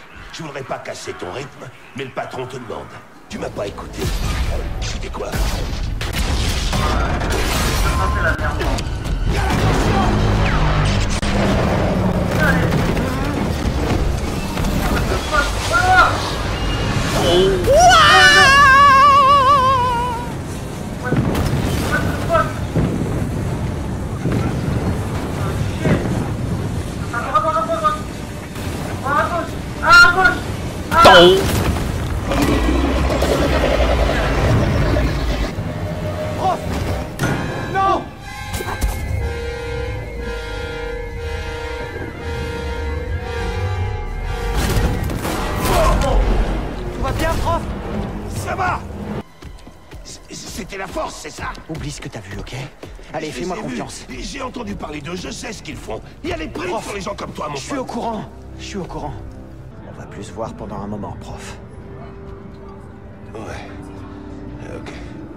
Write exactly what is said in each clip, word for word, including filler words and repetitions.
Je voudrais pas casser ton rythme, mais le patron te demande. Tu m'as pas écouté. C'était quoi? C'est la merde. C'était la force, c'est ça? Oublie ce que t'as vu, ok? Allez, fais-moi confiance. J'ai entendu parler d'eux, je sais ce qu'ils font. Il y a des primes Prof, sur les gens comme toi, mon Je suis au courant. Je suis au courant. On va plus se voir pendant un moment, prof. Ouais. Ok.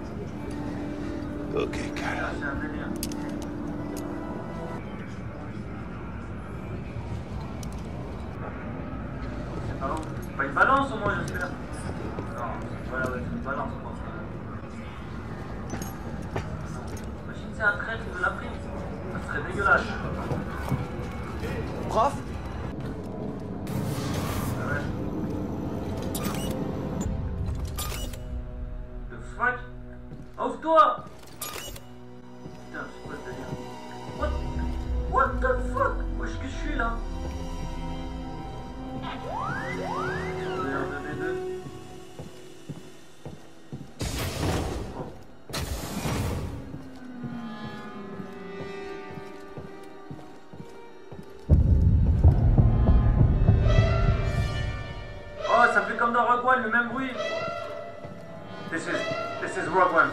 Ok, calme. Pas une balance au moins, j'espère. Non, voilà, ouais, c'est une balance, je pense. Imagine, c'est un traître de la prime. Ça serait dégueulasse. Prof? Ah ouais. The fuck? Ouvre-toi! Putain, c'est quoi ce délire? What? What the fuck? Où est-ce que je suis là? Oh, ça fait comme dans Rogue One, le même bruit. This is, this is Rogue One.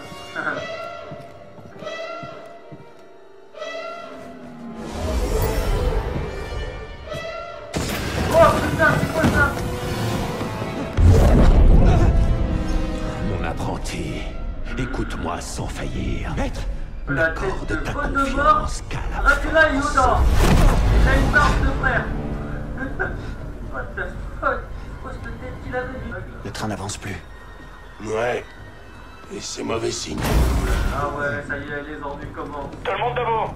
Oh putain, c'est quoi ça? Mon apprenti, écoute-moi sans faillir. Maître, La m'accorde tête de ta faute de mort. confiance, Cala. Dracula et Yoda. Il a une barbe de frère. What the fuck? Quoi cette tête qu'il avait lui? Le train n'avance plus. Ouais. Et c'est mauvais signe. Ah ouais, ça y est, les ennuis commencent. Tout le monde debout.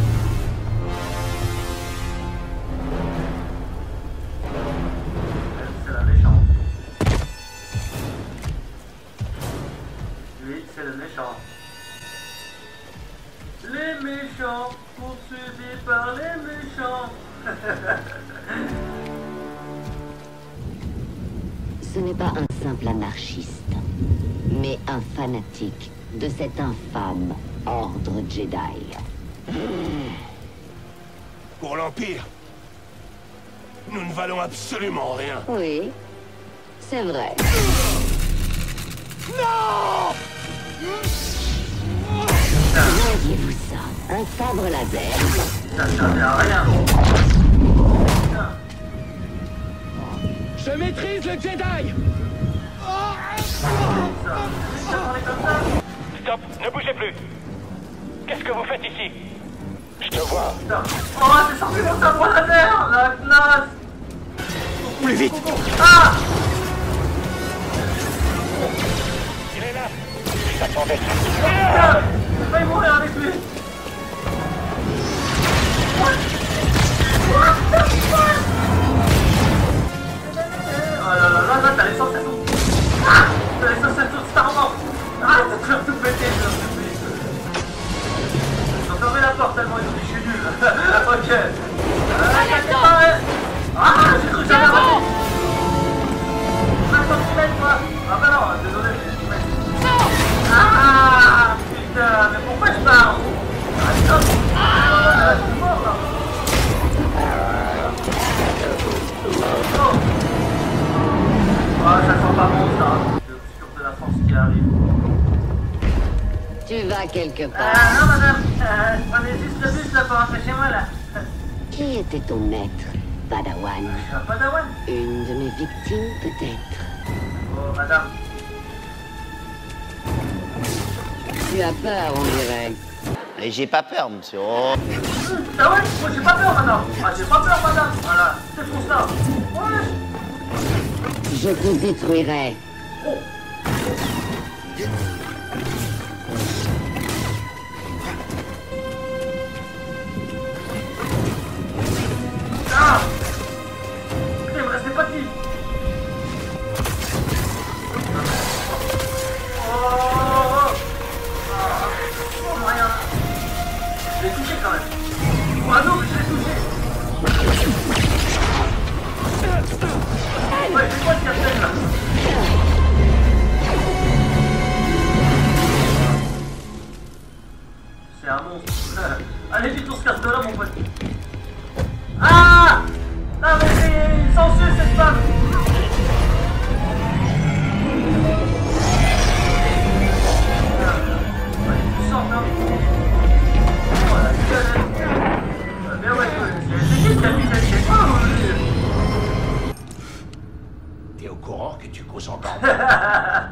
Elle, c'est la méchante. Lui, c'est le méchant. Les méchants, poursuivis par les méchants. Ce n'est pas un simple anarchiste, mais un fanatique de cet infâme ordre Jedi. Pour l'Empire, nous ne valons absolument rien. Oui, c'est vrai. Non! Voyez-vous ça? Un sabre laser. Ça servait à rien. Putain. Je maîtrise le Jedi. Ça, ça parlait comme ça. Stop, ne bougez plus. Qu'est-ce que vous faites ici? Je te vois. Putain. Oh, c'est sorti mon sabre laser. La classe. Plus vite! Ah! Il est là. J'attendais. Putain, j'ai failli mourir avec lui. What? What the fuck? Oh là là là là, t'as les sensations. Ah! T'as les sensations de Star Wars. Ah, t'as toujours tout pété, je leur supplie. Ils ont fermé la porte tellement ils ont dit je suis nul. Ok. Ah, t'inquiète pas, ouais. Ah, j'ai cru que j'avais raté. Ah, quand tu mets, toi. Ah bah non, désolé, mais tu mets. Ah, putain, mais pourquoi je pars? Ah, stop. Ah, je suis mort, là. Oh. Ah, ça sent pas bon, ça. Le sûr de la force qui arrive. Tu vas quelque Euh, part. non, madame. Euh, prenez juste le bus, là, pour rentrer chez moi, là. Qui était ton maître, Padawan? Je suis un padawan. Une de mes victimes, peut-être. Oh, madame. Tu as peur, on dirait. Et j'ai pas peur, monsieur. Oh. Ah ouais, moi j'ai pas peur, madame. Ah, j'ai pas peur, madame. Voilà, c'est pour ça. Ouais. Je te détruirai. Ah! Il me restait pas de vie. Oh! Ah! Oh, rien. Je l'ai touché quand même. Oh non, mais je l'ai touché. Ouais, c'est quoi ce capitaine là? C'est un monstre. Allez vite, on se casse de là, mon pote. Ah! Non mais c'est une sensuelle cette femme. Elle est puissante, hein. Oh la gueule. Mais ouais, c'est qui le capitaine? Je sais pas. T'es au courant que tu causes encore? Ah,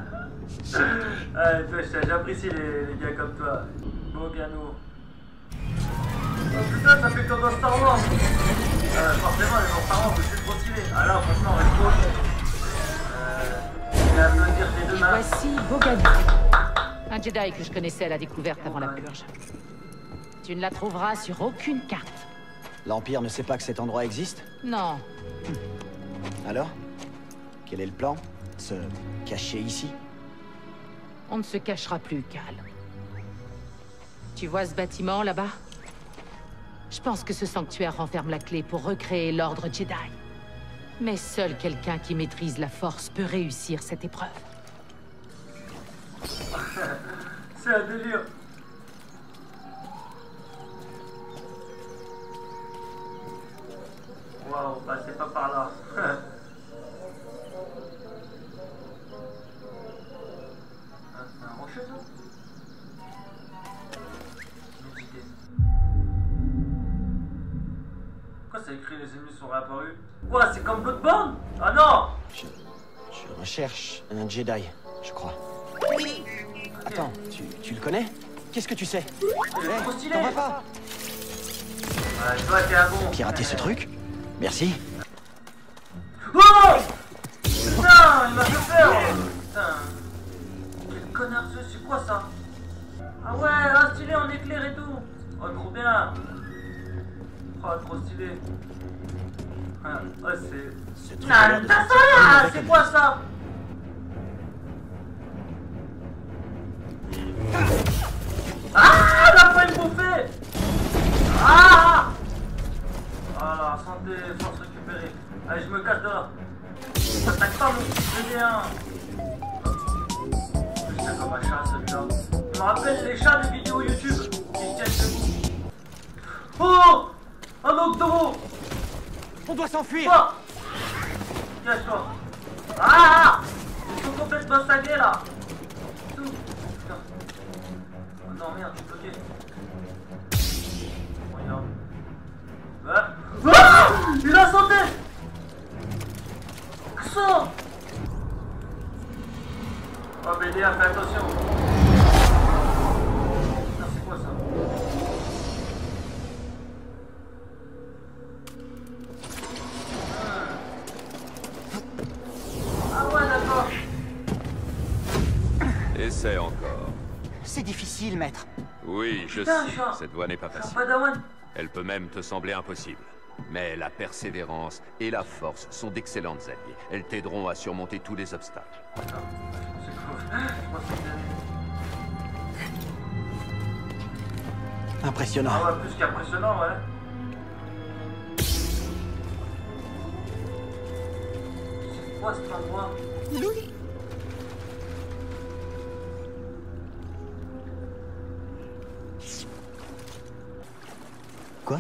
toi, j'apprécie les, les gars comme toi. Bogano. Oh putain, ça fait comme dans Star Wars. Euh, forcément, les gens Star Wars, je suis trop stylé. Ah là, franchement, reste trop. Euh, je vais applaudir des deux mains. Voici Bogano, un Jedi que je connaissais à la découverte avant la purge. Tu ne la trouveras sur aucune carte. L'Empire ne sait pas que cet endroit existe? Non. Alors? Quel est le plan? Se cacher ici? On ne se cachera plus, Cal. Tu vois ce bâtiment là-bas? Je pense que ce sanctuaire renferme la clé pour recréer l'ordre Jedi. Mais seul quelqu'un qui maîtrise la force peut réussir cette épreuve. C'est un délire. Waouh, bah c'est pas par là. C'est un rocher ça? Pourquoi ça écrit les ennemis sont réapparus? Quoi, c'est comme Bloodborne? Ah non! Je, je recherche un Jedi, je crois. Attends, tu, tu le connais? Qu'est-ce que tu sais? Il est trop stylé! T'en vas pas? Ouais, toi t'es un bon. Pirater ce truc? Merci. Oh! Putain, il m'a fait peur! Putain. Quel connard ce, c'est quoi ça? Ah ouais, ah, stylé en éclair et tout! Oh, trop bien! Oh, trop stylé! Ah, oh, c'est... Ce truc Ah, a l'air de t'as sortir ça là! avec C'est un- quoi ça? Ah! La poêle bouffée! Ah! Voilà, santé, force récupérée. Allez, je me casse de là. T'attaque pas mon petit B D un. C'est comme un chat celui-là. Il me rappelle les chats des vidéos YouTube qui se tiennent debout. Oh! Un octoro! On doit s'enfuir! Quoi? Cache-toi. Ah! Ils sont complètement sagués là. Tout. Putain. Oh non, merde, je suis bloqué. Regarde. Ouais. Ah! Il a sauté! Ça! Oh, B D A, fais attention. Putain, c'est quoi ça? Ah ouais, d'accord. Essaie encore. C'est difficile, maître. Oui, je Putain, sais, je suis un- cette voie n'est pas je suis un facile. padawan. Elle peut même te sembler impossible. Mais la persévérance et la force sont d'excellentes alliées. Elles t'aideront à surmonter tous les obstacles. C'est cool. Je pense que c'est- Impressionnant. Ah ouais, plus qu'impressionnant, ouais. C'est quoi cet endroit? Quoi?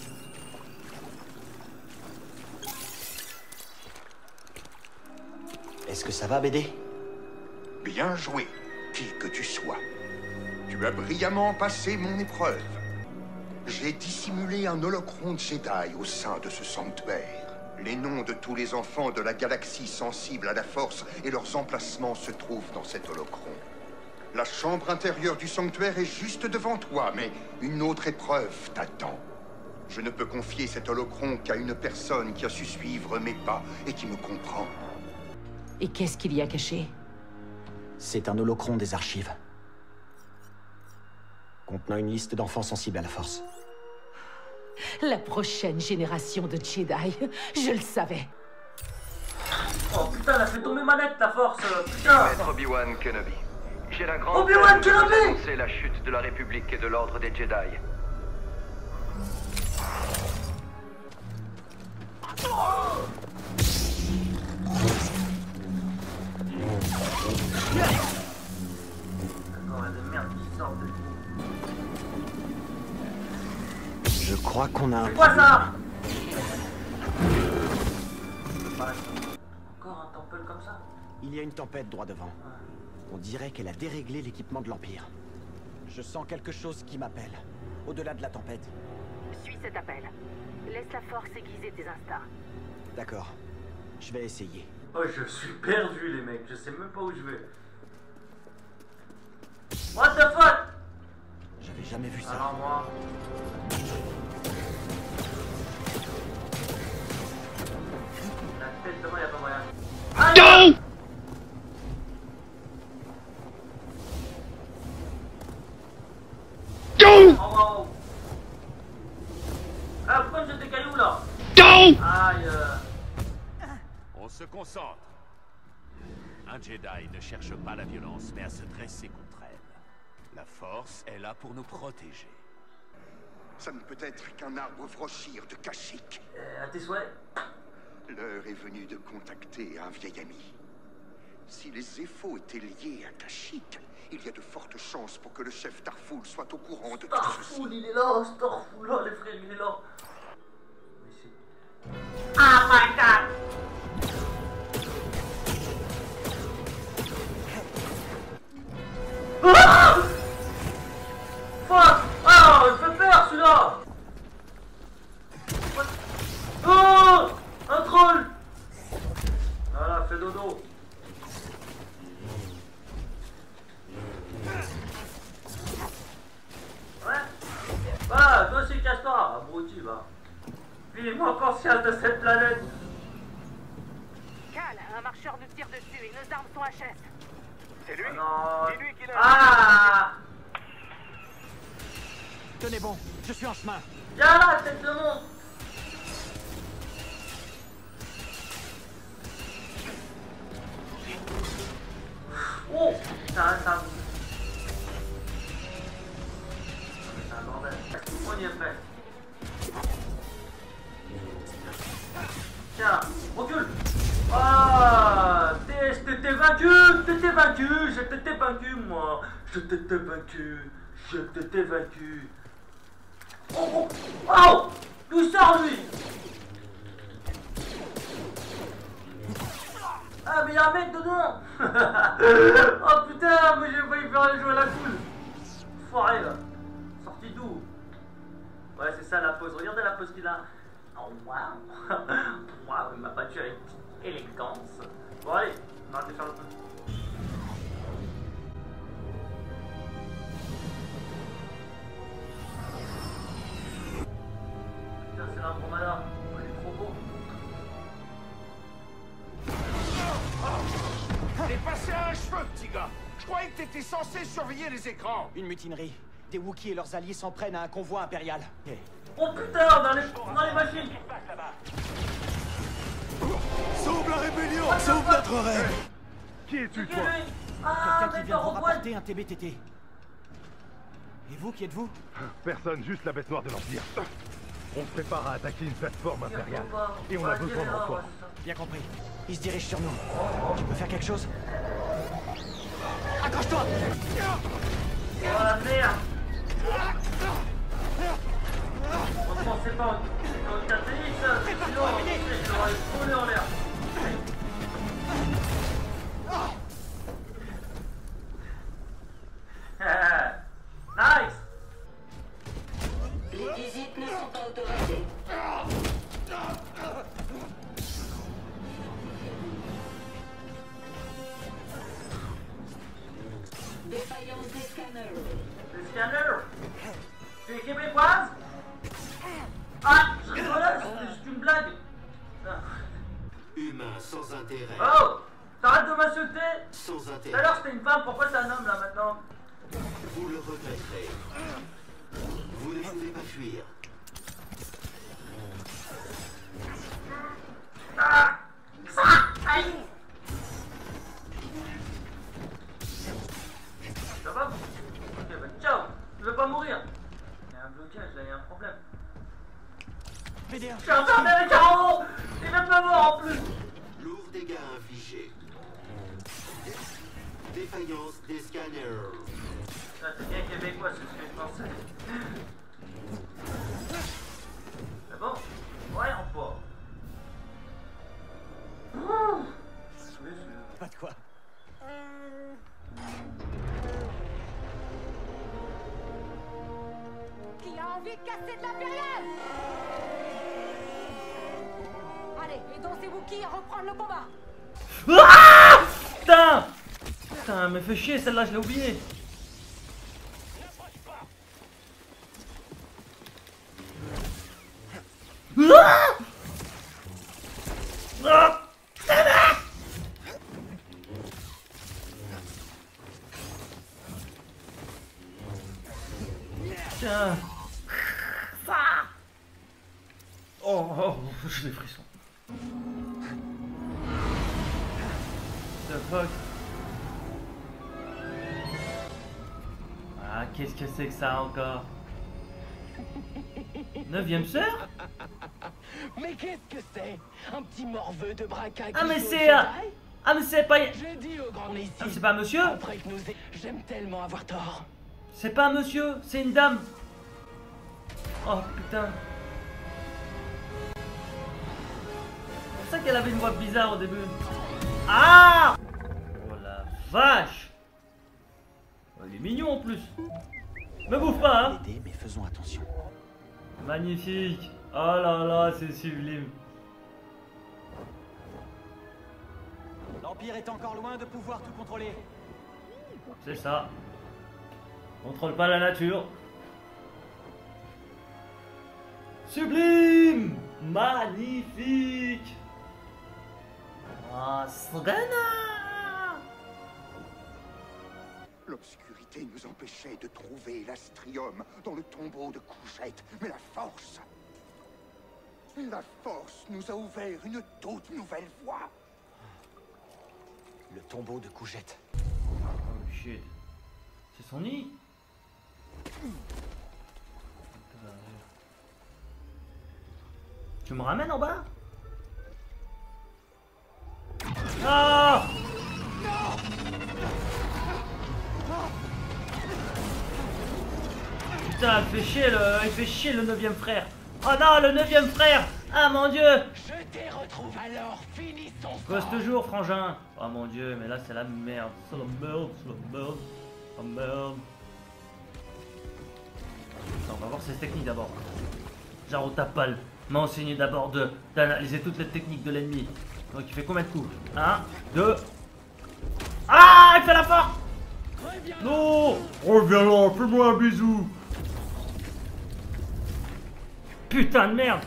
Est-ce que ça va, B D? Bien joué, qui que tu sois. Tu as brillamment passé mon épreuve. J'ai dissimulé un holocron Jedi au sein de ce sanctuaire. Les noms de tous les enfants de la galaxie sensibles à la force et leurs emplacements se trouvent dans cet holocron. La chambre intérieure du sanctuaire est juste devant toi, mais une autre épreuve t'attend. Je ne peux confier cet holocron qu'à une personne qui a su suivre mes pas et qui me comprend. Et qu'est-ce qu'il y a caché? C'est un holocron des archives. Contenant une liste d'enfants sensibles à la force. La prochaine génération de Jedi. Je le savais. Oh putain, elle a fait tomber ma nette, la force. Putain. Maître Obi-Wan Kenobi. J'ai la grande Obi-Wan peine de vous Kenobi annoncer la chute de la République et de l'Ordre des Jedi. Je crois qu'on a un... C'est quoi ça? Encore un temple comme ça? Il y a une tempête droit devant. On dirait qu'elle a déréglé l'équipement de l'Empire. Je sens quelque chose qui m'appelle. Au-delà de la tempête. Suis cet appel. Laisse la force aiguiser tes instincts. D'accord. Je vais essayer. Oh, je suis perdu, les mecs. Je sais même pas où je vais. What the fuck? J'avais jamais vu ça. Alors moi... La tête devant, y'a pas moyen. Aïe! Oh, wow. Ah, pourquoi j'ai des cailloux là? Aïe. euh. On se concentre. Un Jedi ne cherche pas la violence, mais à se dresser contre elle. La Force est là pour nous protéger. Ça ne peut être qu'un arbre frochir de Kashyyyk. Euh, à tes souhaits. L'heure est venue de contacter un vieil ami. Si les Zeffo étaient liés à Kashyyyk, il y a de fortes chances pour que le chef Tarful soit au courant de tout ceci. Starful, il est là, Starful, là, les frères, il est là. Mais c'est... Oh my god! Ah! Fuck! Ah, il fait peur celui-là! Oh! Un troll! Voilà, fais dodo. Ouais? Bah, toi aussi casse-toi, abruti, va. Puis moins conscience de cette planète. Cal, un marcheur nous tire dessus et nos armes sont H S. C'est lui? Ah non. C'est lui qui l'a... Ah! Tenez bon, je suis en chemin. Viens là, tête de monstre! Oh! Ça, ça... C'est un bordel. On y est prêt. Tiens, recule! Ah! T'es- T'étais vaincu! T'étais vaincu! Je t'étais vaincu, moi! Je t'étais vaincu! Je t'étais vaincu! Oh! Oh! Oh! D'où sort lui? Ah, mais y'a un mec dedans! Oh putain, mais j'ai failli faire aller jouer à la cool! Foiré là! Sorti d'où? Ouais, c'est ça la pose. Regardez la pose qu'il a. Oh waouh! Waouh, il m'a battu avec élégance. Bon, allez, on va arrêter de faire le truc. Putain, c'est l'Andromeda. Il est trop beau. T'es passé à un cheveu, petit gars. Je croyais que t'étais censé surveiller les écrans. Une mutinerie. Des Wookiees et leurs alliés s'en prennent à un convoi impérial. Hey. Oh putain, dans les, dans les machines. Sauve la rébellion, sauve notre rêve. Qui es-tu, toi? Ah, Quelqu'un mais qui vient t'as vous revoilé. rapporter un T B T T. Et vous, qui êtes-vous? Personne, juste la bête noire de l'Empire. On se prépare à attaquer une plateforme impériale. Et on a besoin de renfort. Bien compris. Il se dirige sur nous. Tu peux faire quelque chose? Accroche-toi! Oh la merde! Franchement, c'est pas un catélique ça! Sinon, je l'aurais volé en l'air! Nice! Les visites ne sont pas autorisées. Défaillance des scanners. Le scanner! Tu es québécoise? Ah! Je rigolais, c'était juste une blague! Humain sans intérêt. Oh! T'arrêtes de m'insulter. Sans Tout intérêt. à l'heure c'était une femme, pourquoi c'est un homme là maintenant? Vous le regretterez. Vous ne pouvez pas fuir. Ah, ça, aïe. Ça va? Ok, bah ciao. Je veux pas mourir. Il y a un blocage là, il y a un problème. Je suis enfermé avec Caro. Il vient de me voir en plus. Lourds dégâts infligés. Défaillance des scanners. Ça c'est bien québécois, c'est ce que je pensais. C'est bon? Ouais, on part. Oh. Oui, c'est... Pas de quoi. Qui a envie de casser de l'impérial? Allez, aidons ces Wookiees à reprendre le combat. Ah putain. Putain, elle me fait chier celle-là, je l'ai oubliée. Ah ah tiens. Oh, oh, j'ai des frissons. The fuck. Ah, qu'est-ce que c'est que ça encore? Neuvième sœur? Mais qu'est-ce que c'est? Un petit morveux de braquage. Ah mais c'est... Euh... Ah mais c'est pas... Je dis au grand ici. Ah, c'est pas un monsieur? Après que nous... J'aime tellement avoir tort. C'est pas un monsieur, c'est une dame. Oh putain. C'est pour ça qu'elle avait une voix bizarre au début. Ah! Oh la vache! Il est mignon en plus. Me bouffe pas, hein? Aider, mais faisons attention. Magnifique. Oh là là, c'est sublime. L'Empire est encore loin de pouvoir tout contrôler. C'est ça. Contrôle pas la nature. Sublime! Magnifique! Ah, Srena! L'obscurité nous empêchait de trouver l'astrium dans le tombeau de Cougette, mais la force... La force nous a ouvert une toute nouvelle voie. Le tombeau de Cougette. Oh shit. C'est son nid? Tu me ramènes en bas? Ah! Putain, il fait chier le, il fait chier le neuvième frère. Oh non, le neuvième frère! Ah mon dieu! Je t'ai retrouvé alors, finissons. Cause toujours, frangin. Oh mon dieu, mais là c'est la merde. C'est la merde, c'est la merde. Oh merde. On va voir ses techniques d'abord. Jaro Tapal m'a enseigné d'abord de d'analyser toutes les techniques de l'ennemi. Donc il fait combien de coups? Un, deux. Ah, il fait la force! Non! Reviens là, fais-moi un bisou! Putain de merde!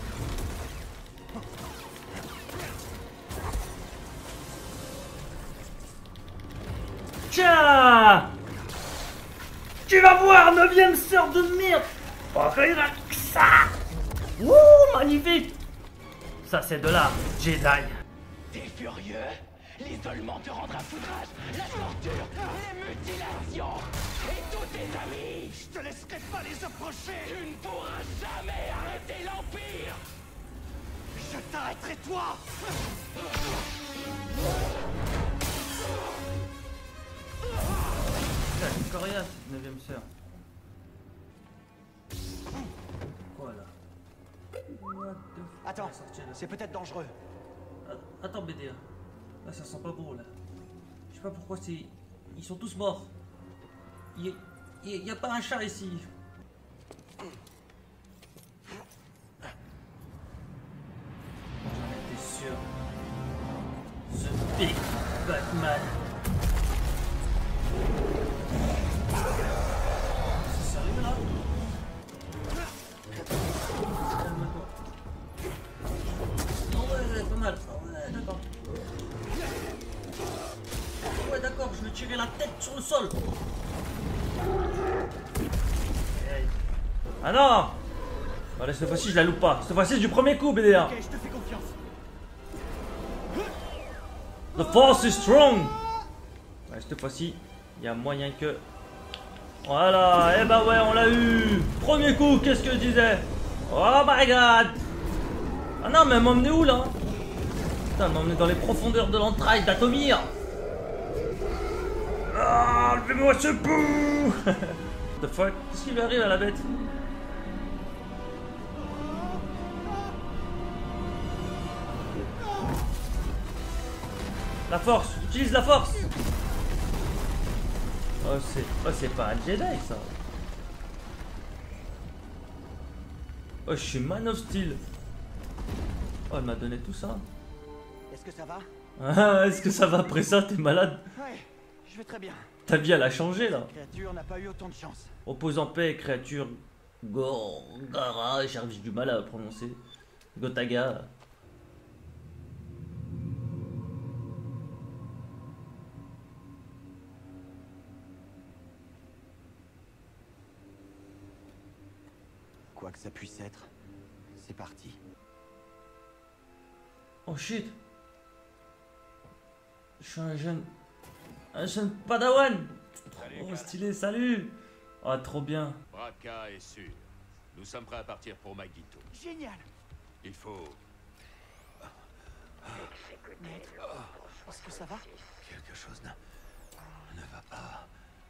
Tiens! Tu vas voir, neuvième sœur de merde! Oh, regarde ça! Ouh, magnifique! Ça, c'est de l'art, Jedi. T'es furieux? L'isolement te rendra foudrage, la torture, les mutilations et tous tes amis! Je te laisserai pas les approcher! Tu ne pourras jamais arrêter l'Empire! Je t'arrêterai toi! C'est coriace, cette neuvième sœur. Quoi là? Attends, c'est peut-être dangereux. Attends, B D A. Là, ça sent pas bon là. Je sais pas pourquoi c'est. Ils sont tous morts. Il y... y a pas un chat ici. J'en étais sûr. Ce Big Batman. C'est sérieux là? Calme-toi. Non, ouais, pas mal. Ouais, d'accord. ouais, d'accord, je vais tirer la tête sur le sol. Ah non. Allez, cette fois-ci, je la loupe pas. Cette fois-ci, c'est du premier coup, B D A. Ok, je te fais confiance. The force is strong. Ouais, cette fois-ci, il y a moyen que... Voilà, et eh bah ouais, on l'a eu. Premier coup, qu'est-ce que je disais? Oh my god. Ah non, mais elle m'a emmené où, là? Putain, elle m'a emmené dans les profondeurs de l'entraille d'Atomir. Ah, levez-moi ce bout. The fuck? Qu'est-ce qui lui arrive à la bête? La force, utilise la force. Oh c'est oh, c'est pas un Jedi ça. Oh je suis Man of Steel. Oh elle m'a donné tout ça. Est-ce que ça va? Ah est-ce que ça va après ça? T'es malade? Ouais, je vais très bien. Ta vie elle a changé là. La créature n'a pas eu autant de chance. Repose en paix créature Gorgara, j'ai du mal à prononcer. Gotaga. Quoi que ça puisse être, c'est parti. Oh shit. Je suis un jeune... Un jeune padawan. Oh stylé, salut. Oh trop bien. Bracca est sûr. Nous sommes prêts à partir pour Magneto. Génial. Il faut... Mais... Est-ce que ça va? Quelque chose ne... ne va pas...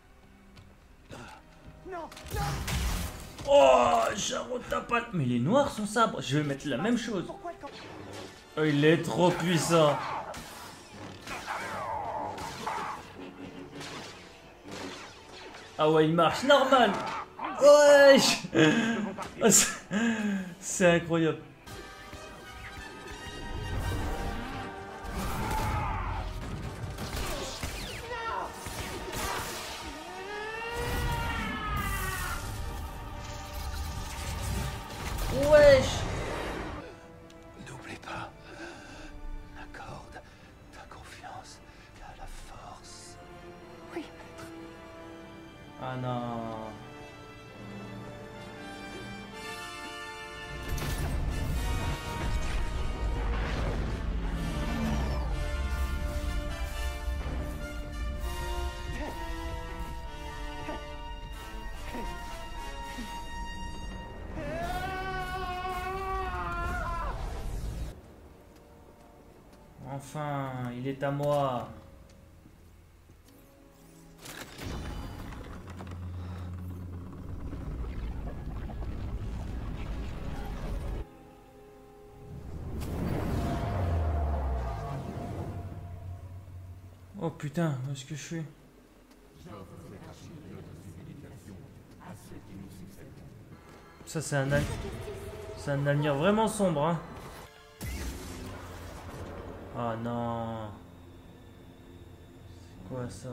Non, non. Oh, Charotapal. Mais il est noir son sabre. Je vais mettre la même chose. Oh, il est trop puissant. Ah ouais, il marche normal. Ouais. C'est incroyable. Wesh. N'oublie pas, n'accorde ta confiance qu'à la force. Oui. Ah non. Enfin, il est à moi. Oh putain, où est-ce que je suis? Ça c'est un c'est un avenir vraiment sombre hein. Oh non. C'est quoi ça?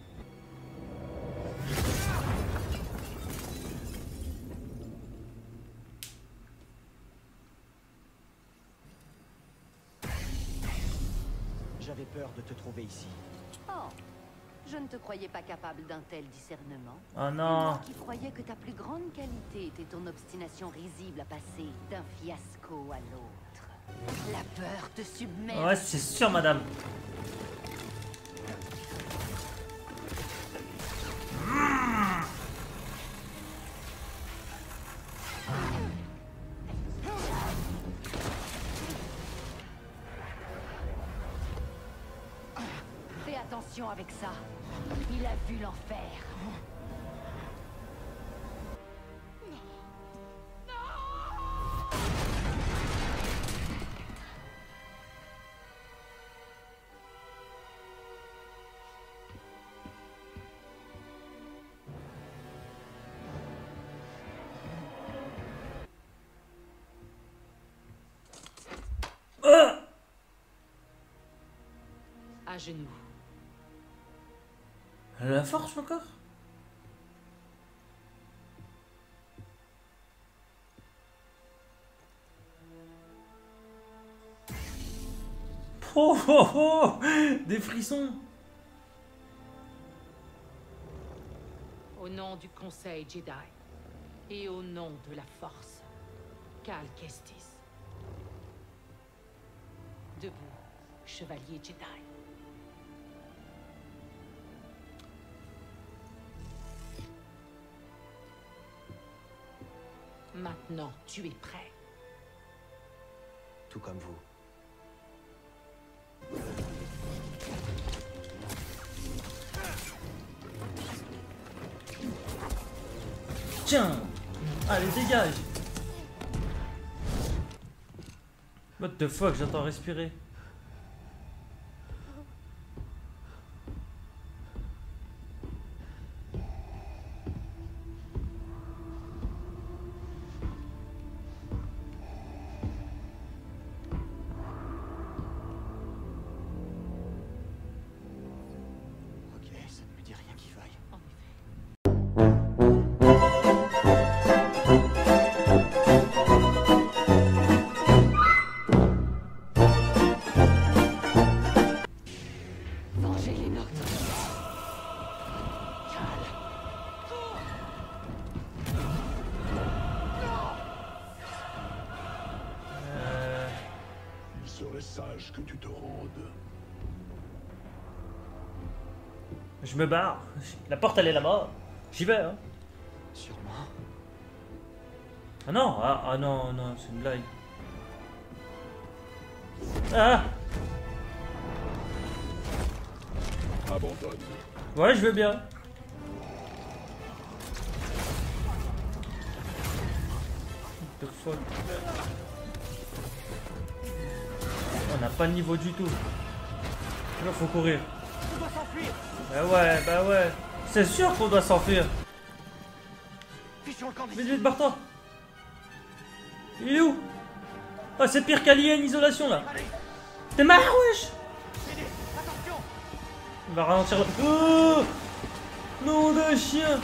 J'avais peur de te trouver ici. Oh, je ne te croyais pas capable d'un tel discernement. Oh non. Moi qui croyais que ta plus grande qualité était ton obstination risible à passer d'un fiasco à l'autre. La peur te submerge. Ouais, c'est sûr, madame. Mmh. Fais attention avec ça. Il a vu l'enfer. À genoux. La force encore? Oh oh oh! Des frissons! Au nom du Conseil Jedi et au nom de la Force, Cal Kestis. Debout, chevalier Jedi. Maintenant, tu es prêt. Tout comme vous. Tiens! Allez, dégage! What the fuck, j'entends respirer. Ok, ça ne me dit rien qui vaille. En effet. Vengez les nôtres. Euh... Il serait sage que tu te rendes. Je me barre. La porte, elle est là-bas. J'y vais, hein. Sûrement. Ah non, ah, ah non, non, c'est une blague. Ah! Abandonne. Ouais, je veux bien. What the fuck? On n'a pas de niveau du tout. Là, faut courir. On doit s'enfuir. Bah ouais, bah ouais. C'est sûr qu'on doit s'enfuir. Fichons le camp Vite, vite, barre-toi. Il est où? Ah, c'est pire qu'Alien Isolation, là. T'es marre, wesh? Attention. Il va ralentir le... Oh, nom de chien.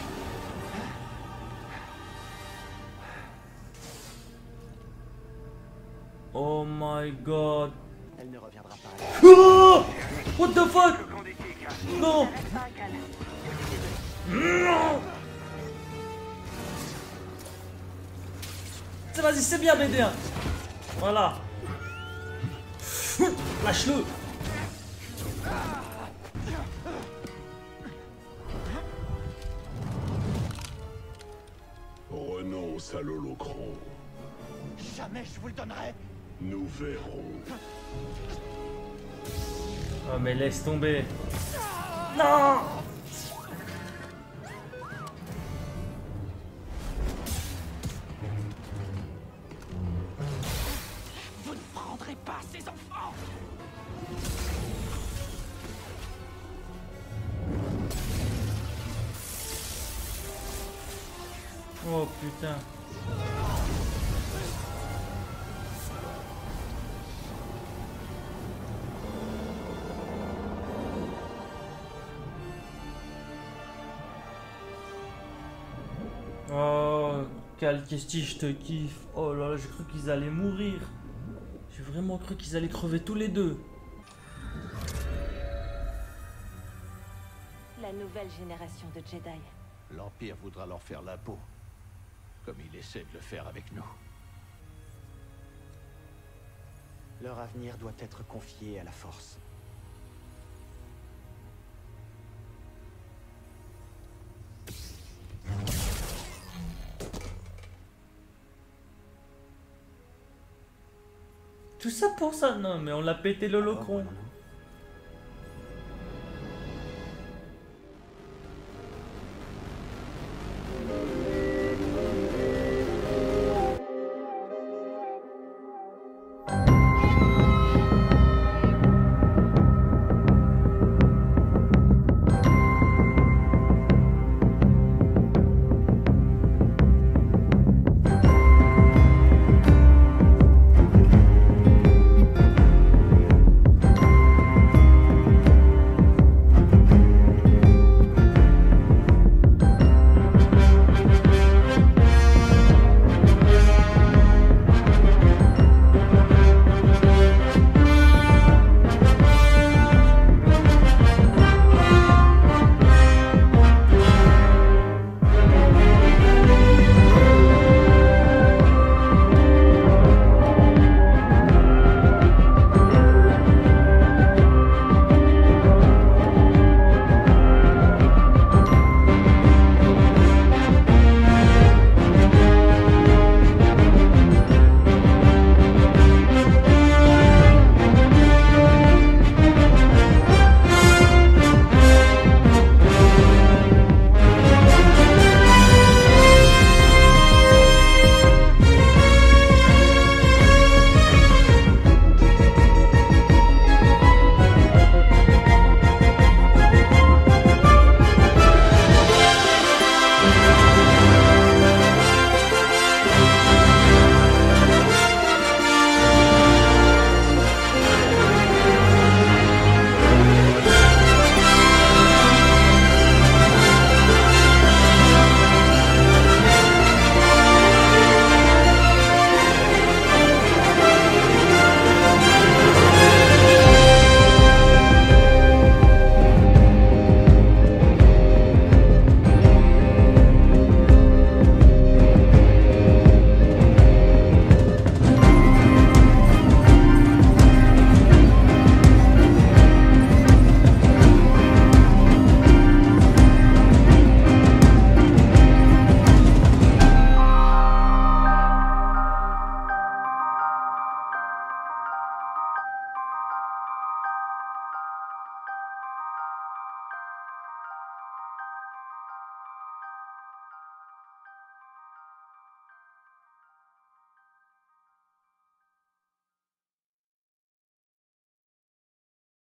Oh my god. Elle ne reviendra pas. Oh, what the fuck? Non. Non. Vas-y, c'est bien, B D un. Voilà. Lâche-le. Renonce à l'holocron. Jamais je vous le donnerai. Nous verrons. Oh mais laisse tomber. Non. Vous ne prendrez pas ces enfants. Oh putain. Oh, Cal Kestis, je te kiffe. Oh là là, j'ai cru qu'ils allaient mourir. J'ai vraiment cru qu'ils allaient crever tous les deux. La nouvelle génération de Jedi. L'Empire voudra leur faire la peau, comme il essaie de le faire avec nous. Leur avenir doit être confié à la Force. Tout ça pour ça? Non, mais on l'a pété l'holocron.